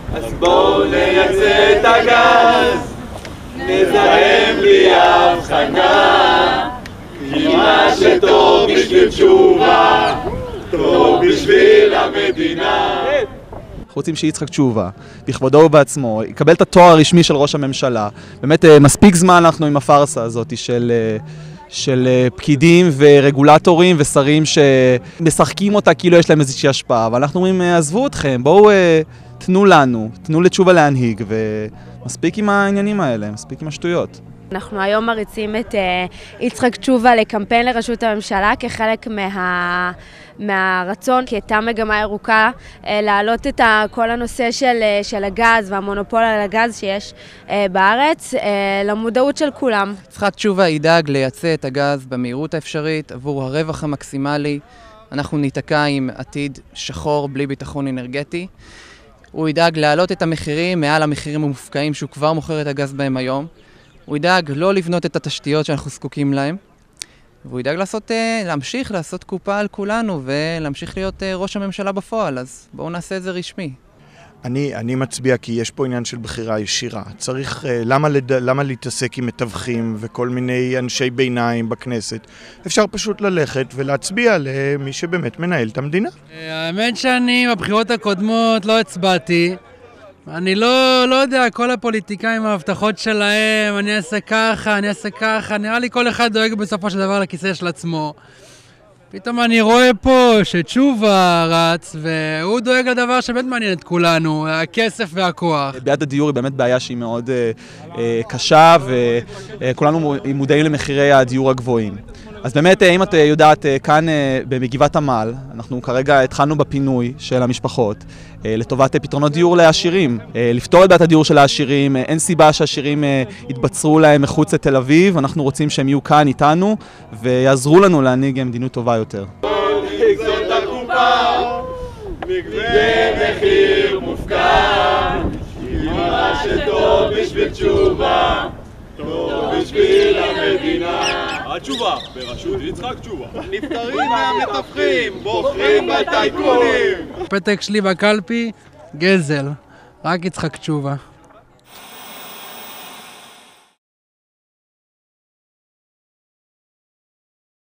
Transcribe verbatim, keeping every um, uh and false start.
אז בואו נייצא את הגז, נזהם בלי הבחנה, כי מה שטוב בשביל תשובה, טוב בשביל המדינה. אנחנו רוצים שיצחק תשובה, בכבודו ובעצמו, יקבל את התואר הרשמי של ראש הממשלה. באמת מספיק זמן אנחנו עם הפרסה הזאת של, של פקידים ורגולטורים ושרים שמשחקים אותה כאילו יש להם איזושהי השפעה. ואנחנו אומרים, עזבו אתכם, בואו תנו לנו, תנו לתשובה להנהיג, ומספיק עם העניינים האלה, מספיק עם השטויות. אנחנו היום מריצים את uh, יצחק תשובה לקמפיין לראשות הממשלה כחלק מה, מהרצון, כי הייתה מגמה ירוקה, uh, להעלות את ה, כל הנושא של, uh, של הגז והמונופול על הגז שיש uh, בארץ uh, למודעות של כולם. יצחק תשובה ידאג לייצא את הגז במהירות האפשרית עבור הרווח המקסימלי. אנחנו ניתקע עם עתיד שחור בלי ביטחון אנרגטי. הוא ידאג להעלות את המחירים מעל המחירים המופקעים שהוא כבר מוכר את הגז בהם היום. הוא ידאג לא לבנות את התשתיות שאנחנו זקוקים להם, והוא ידאג לעשות, להמשיך לעשות קופה על כולנו ולהמשיך להיות ראש הממשלה בפועל, אז בואו נעשה את זה רשמי. אני, אני מצביע כי יש פה עניין של בחירה ישירה. צריך, למה, לד... למה להתעסק עם מתווכים וכל מיני אנשי ביניים בכנסת? אפשר פשוט ללכת ולהצביע למי שבאמת מנהל את המדינה. האמת שאני בבחירות הקודמות לא הצבעתי. אני לא, לא יודע, כל הפוליטיקאים, ההבטחות שלהם, אני אעשה ככה, אני אעשה ככה, נראה לי כל אחד דואג בסופו של דבר לכיסא של עצמו. פתאום אני רואה פה שתשובה רץ, והוא דואג לדבר שבאמת מעניין את כולנו, הכסף והכוח. בעיית הדיור היא באמת בעיה שהיא מאוד אה, אה, קשה, וכולנו מודעים למחירי הדיור הגבוהים. אז באמת, אם את יודעת, כאן במגבעת עמל, אנחנו כרגע התחלנו בפינוי של המשפחות לטובת פתרונות דיור לעשירים. לפתור את בעיית הדיור של העשירים, אין סיבה שהעשירים יתבצרו להם מחוץ לתל אביב, אנחנו רוצים שהם יהיו כאן איתנו ויעזרו לנו להנהיג מדיניות טובה יותר. בואו נגזור את הקופה, נגבה מחיר מופקע, כי מה שטוב בשביל תשובה, טוב בשביל המדינה. התשובה, בראשות יצחק תשובה. נפטרים מהמתווכים, בוחרים בטייקונים. פתק שלי בקלפי, גזל, רק יצחק תשובה.